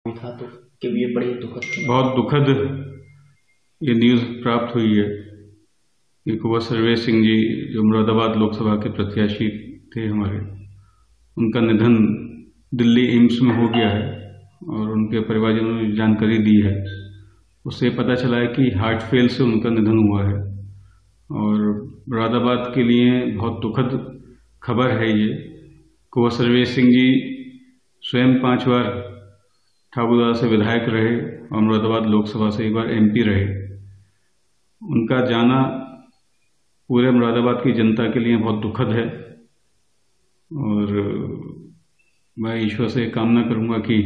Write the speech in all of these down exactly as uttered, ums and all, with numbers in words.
था तो कि ये बड़ी दुखद बहुत दुखद ये न्यूज़ प्राप्त हुई है कि कुंवर सर्वेश सिंह जी जो मुरादाबाद लोकसभा के प्रत्याशी थे हमारे, उनका निधन दिल्ली एम्स में हो गया है और उनके परिवारजनों ने जानकारी दी है। उससे पता चला है कि हार्ट फेल से उनका निधन हुआ है और मुरादाबाद के लिए बहुत दुखद खबर है ये। कुंवर सर्वेश सिंह जी स्वयं पांच बार ठाकुरदारा से विधायक रहे और मुरादाबाद लोकसभा से एक बार एमपी रहे। उनका जाना पूरे मुरादाबाद की जनता के लिए बहुत दुखद है और मैं ईश्वर से कामना करूंगा कि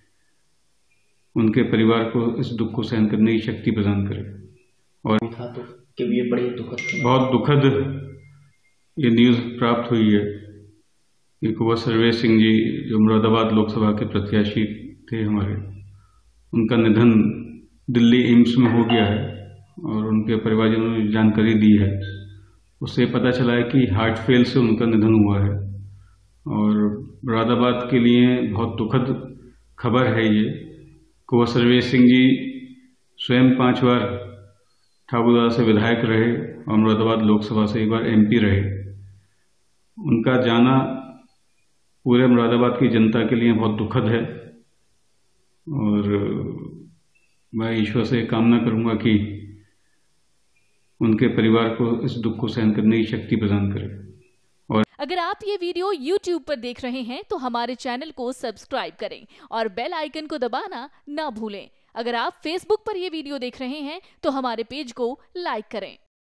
उनके परिवार को इस दुख को सहन करने की शक्ति प्रदान करे। और था तो कि ये बड़ी दुखद बहुत दुखद ये न्यूज़ प्राप्त हुई है कि कुंवर सर्वेश सिंह जी जो मुरादाबाद लोकसभा के प्रत्याशी थे हमारे, उनका निधन दिल्ली एम्स में हो गया है और उनके परिवारजनों ने जानकारी दी है। उससे पता चला है कि हार्ट फेल से उनका निधन हुआ है और मुरादाबाद के लिए बहुत दुखद खबर है ये। कुंवर सर्वेश सिंह जी स्वयं पांच बार ठाकुरदारा से विधायक रहे और मुरादाबाद लोकसभा से एक बार एमपी रहे। उनका जाना पूरे मुरादाबाद की जनता के लिए बहुत दुखद है और मैं ईश्वर से कामना करूंगा कि उनके परिवार को इस दुख को सहन करने की शक्ति प्रदान करे। और अगर आप ये वीडियो यूट्यूब पर देख रहे हैं तो हमारे चैनल को सब्सक्राइब करें और बेल आइकन को दबाना ना भूलें। अगर आप फेसबुक पर ये वीडियो देख रहे हैं तो हमारे पेज को लाइक करें।